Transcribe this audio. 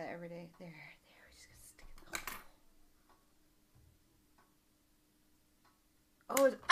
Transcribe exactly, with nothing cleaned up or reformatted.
that every day. There, there. We just gotta stick it. Oh, it's,